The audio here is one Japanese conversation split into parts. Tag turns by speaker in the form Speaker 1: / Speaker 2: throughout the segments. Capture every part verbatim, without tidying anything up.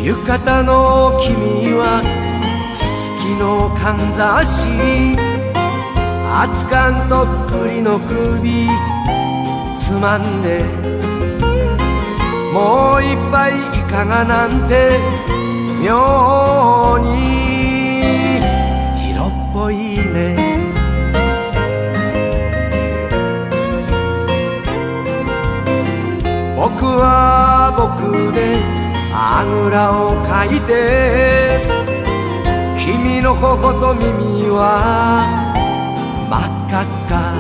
Speaker 1: 浴衣の君はすきのかんざし、熱燗とっくりの首つまんで、もう一杯いかがなんて妙に色っぽいね。僕は僕であぐらをかいて、君の頬と耳は真っ赤っか。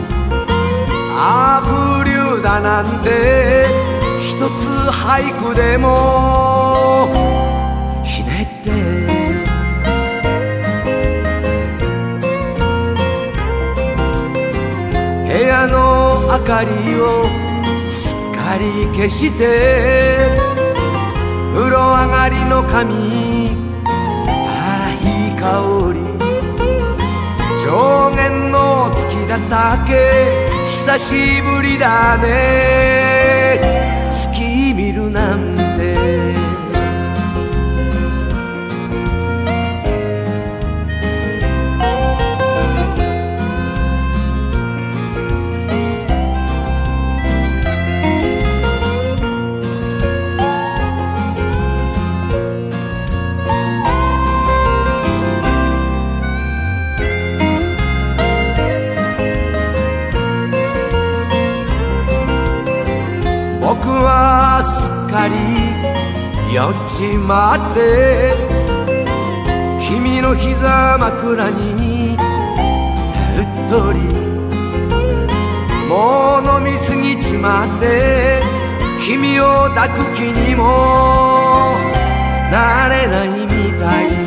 Speaker 1: ああ風流だなんて一つ俳句でもひねって、部屋の明かりをすっかり消して、風呂上がりの髪、ああいい香り。上限の月だったけ久しぶりだね、月見るなんて。僕はすっかり酔っちまって、君の膝枕にうっとり。もう飲みすぎちまって、君を抱く気にもなれないみたい。